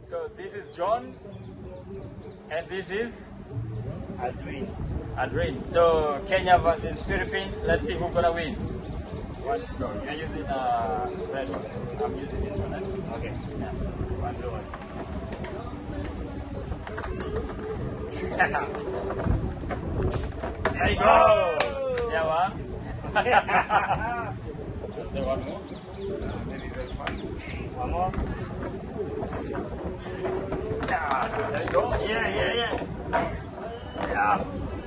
So this is John, and this is Adrian. Adrian. So Kenya versus Philippines. Let's see who's gonna win. One, go. You're using red one. I'm using this one. Right? Okay. Yeah. One, two, one. There you go. Yeah, one. Let's say one more. Maybe very fast. One more. Yeah, there you go. Yeah. Yeah.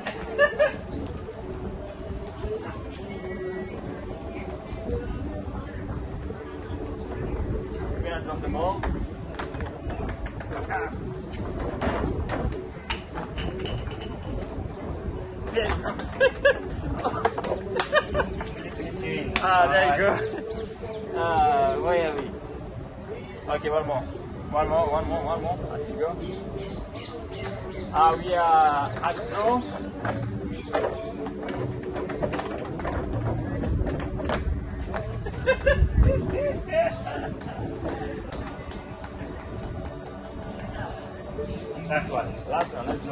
We're gonna drop them all. There you go. Where are we? Okay, one more. As you go. We are at draw. Last one. Last one, let's go.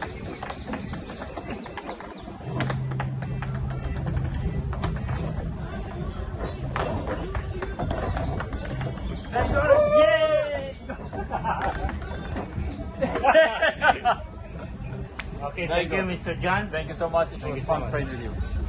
Let's go! Yay! Okay, thank you, Mr. John. Thank you so much. It was fun playing with you.